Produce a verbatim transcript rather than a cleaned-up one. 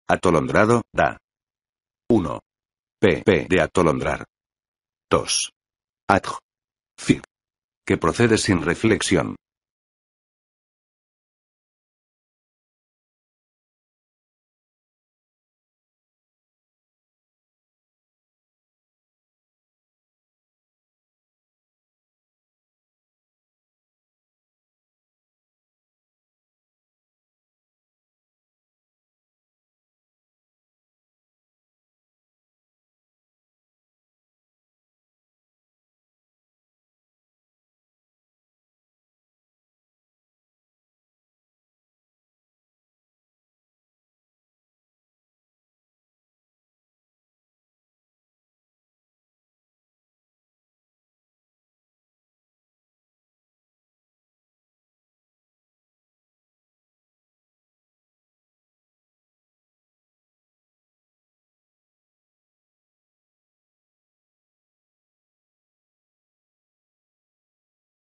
Atolondrado, da. uno. P P de atolondrar. dos. Adj. Fig. Que procede sin reflexión.